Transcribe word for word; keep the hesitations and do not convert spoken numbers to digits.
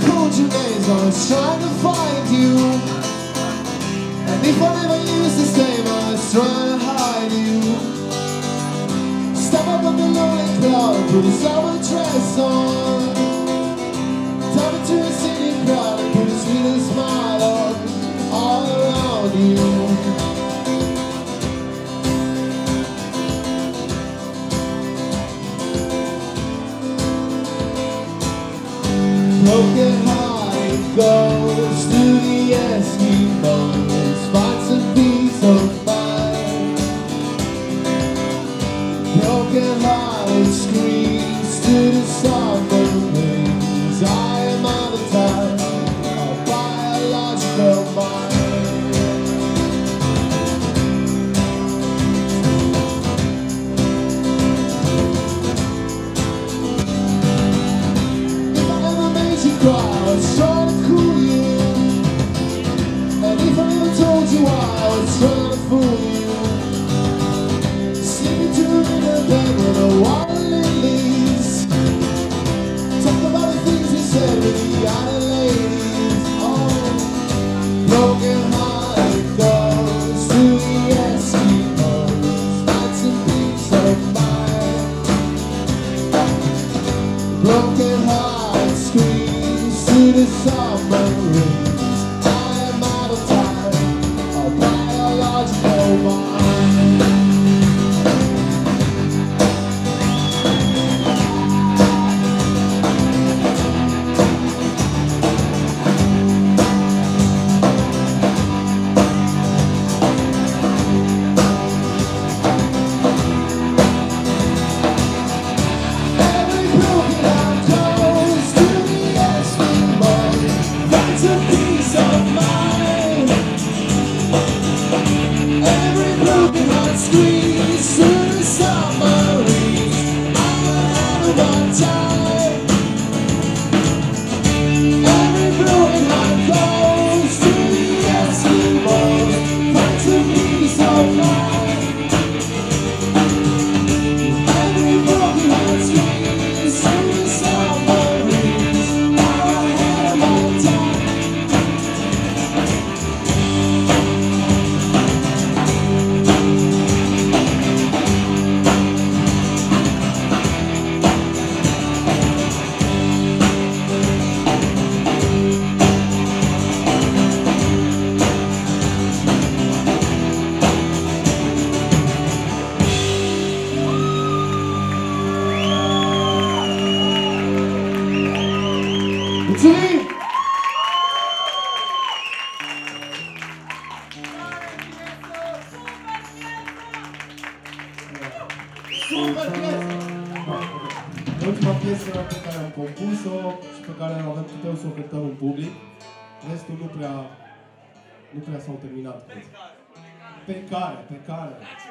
called your names, I was trying to find you. And if I never used the same, I was trying to hide you. Step up on the lonely cloud, put a summer dress on. Tell me to a singing crowd and put a sweet smile on all around you. Broken heart goes to the Eskimos, find some peace of mind. Broken heart screams to the summer winds. I am out of time, a biological mind. If I ever made you cry, I was trying to cool you. And if I never told you why, I was trying to fool you. Sleeping to in a bed with the water lilies. Talk about the things we said with the other ladies. Oh, broken heart goes to the Eskimos, find some peace of mind. Broken heart screams to the summer winds. I am out of time, a biological mind. Every broken heart goes to the Eskimos, finds a peace of mind. Every broken heart screams to the summer breeze. I'm ahead of my time. Every broken heart goes to the Eskimos, finds a peace of mind. Every broken heart screams to the summer breeze. I'm ahead of my time. Mulțumim! Super piesă! Ultima piesă pe care am compus-o și pe care avem putem să o cântăm în public. Restul nu prea, nu prea s-au terminat. Pe care, pe care.